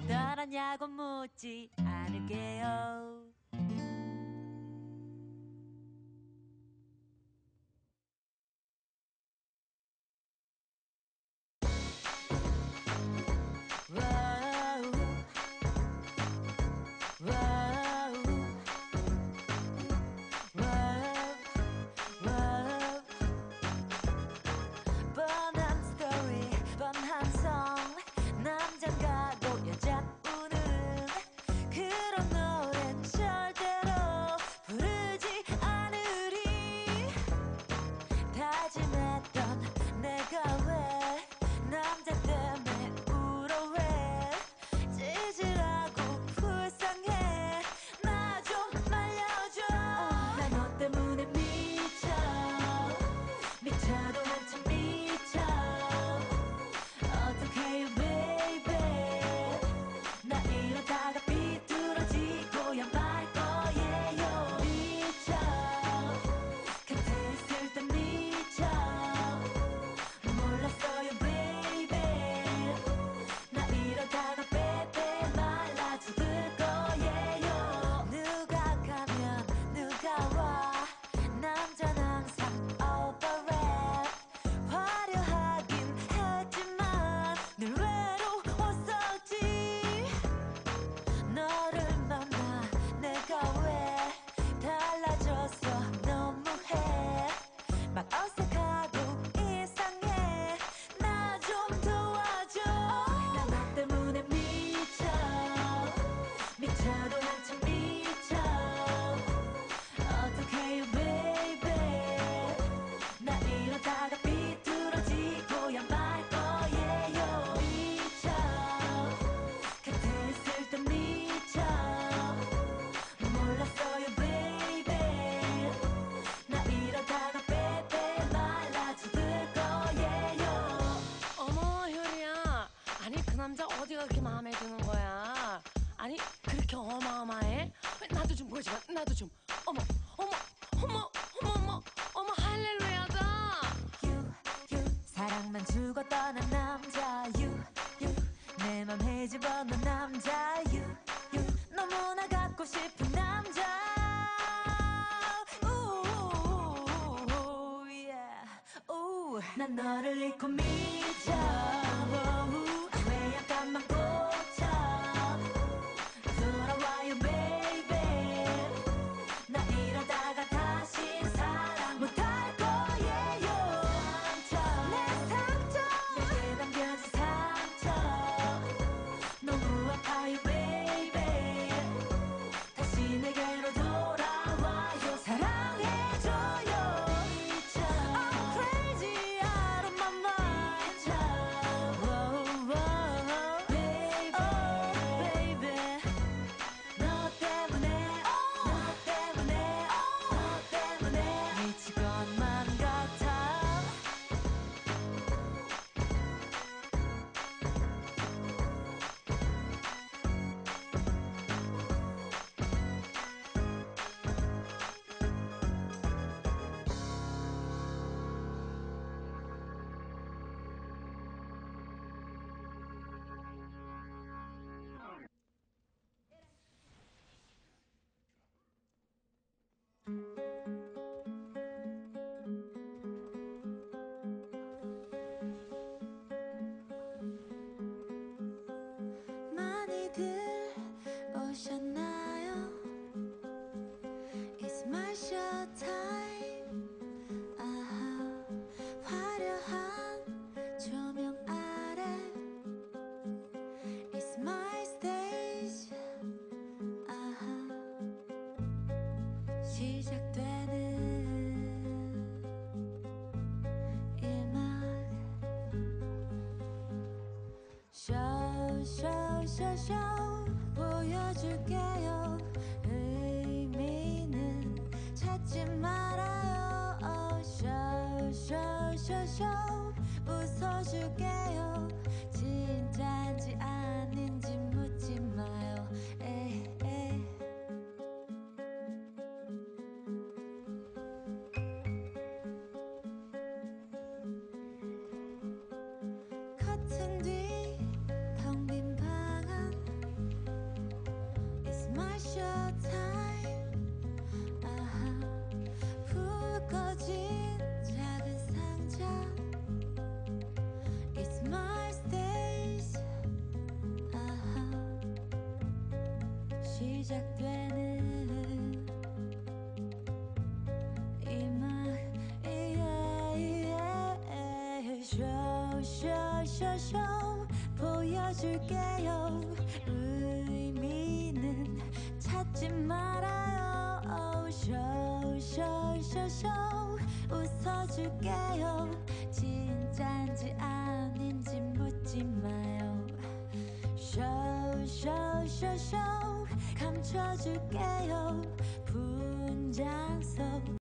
떠났냐고 묻지 않을게요. 뻔한 스토리 뻔한 송 남잔 가고 여잔 우는 그런 노래는 절대로 부르지 않으리. 다짐했던 내가 왜 남자 때문에 울어 왜 찌질하고 불쌍해. 나 좀 말려줘. 난 너 때문에 미쳐 미쳐도 한참 미쳐. 어떡해요 baby. 나 이러다가 삐뚤어지고야 말 거예요. 미쳐 곁에 있을 때 미쳐. 몰랐어요 baby. 나 이러다가 빼빼 말라 죽을 거예요. 누가 가면 누가 와 남자는 항상 overrap. 화려하긴 했지만 늘 외로웠었지. 너를 만나 내가 왜 달라졌어 너무해. 막 어색하고 이상해. 나 좀 도와줘. 난 너 때문에 미쳐 미쳐도 한참 미쳐. 어떡해요 baby. 나 이러다가 삐뚤어지고야 말 거예요. 미쳐 곁에 있을 때 미쳐. 몰랐어요 baby. 나 이러다가 빼빼 말라 죽을 거예요. 어머 효리야, 아니 그 남자 어디가 그렇게 마음에 드는 거야? 아니 그렇게 어마어마해? 나도 좀 보여줘봐. 나도 좀. 어머 어머 어머 어머 어머 어머 할렐루야다. 사랑만 주고 떠난 남자 내 맘 헤집어놓은 남자 너무나 갖고 싶은 남자. 난 너를 잊고 미쳐. 왜 약간만 꽂혀. 돌아와요 baby. 나 이러다가 다시 사랑 못할 거예요. 내 상처 내게 남겨진 상처 너무 아파요 baby. 다시 내게로 돌아와요. 사랑해줘요. I'm crazy out of my mind. Baby 너 때문에 너 때문에 너 때문에 미칠 것만 같아. 많이들 오셨나요? It's my show time. 아하, 화려한 조명 아래 It's my stage. 아하, 시작되는 음악 쇼 보여줄게요. 의미는 찾지 말아요. 쇼 웃어줄게요. 진짜인지 아닌지 묻지 마요. 에이. 커튼 뒤 텅 빈 방 안 my showtime. 아하, 불 꺼진 작은 상자. It's my stage. 아하, 시작되는 쇼 보여줄게요. 의미는 찾지 말아요. 쇼 웃어줄게요. 진짠지 아닌지 묻지 마요. 쇼 감춰줄게요. 분장 속